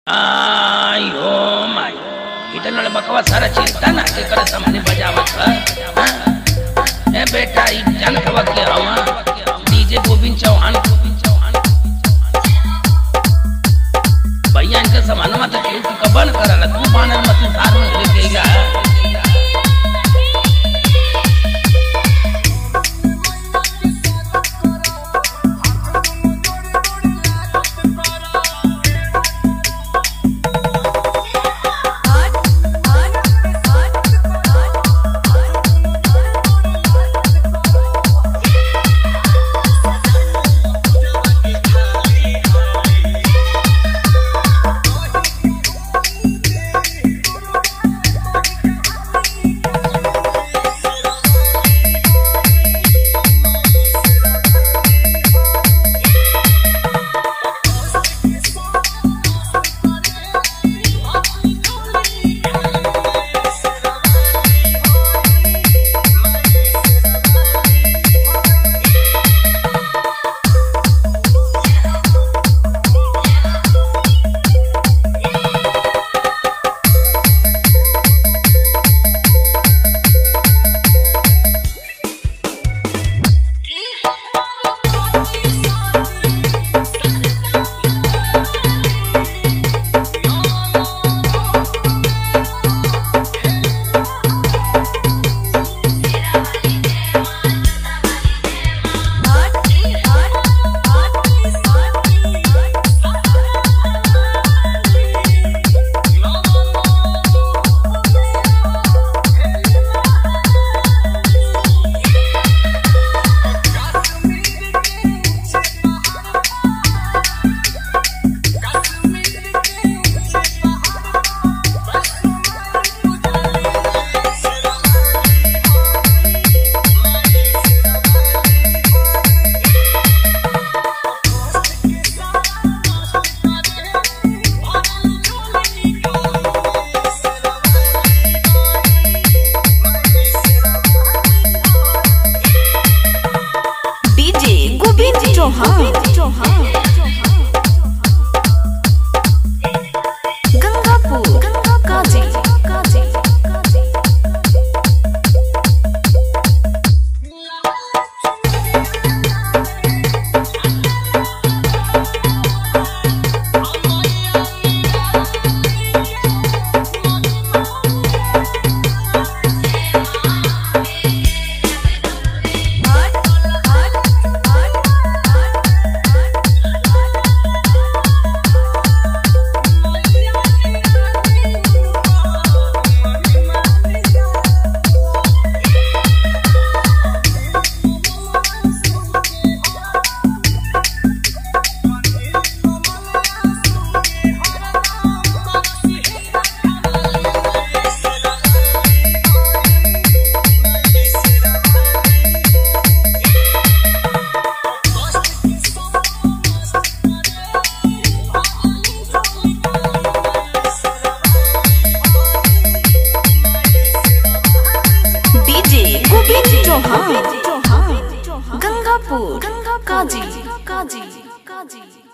आयो माय इतना बकवा सारा चिंता ना के करे समझ बजावत है ए बेटा ई जान खवा के हवा डीजे गोविंद चौहान भैया इनके सामान मत क्यों कबन करला तू बानर मत सार में लेके जा चौहान गंगापुर काजी काजी काजी।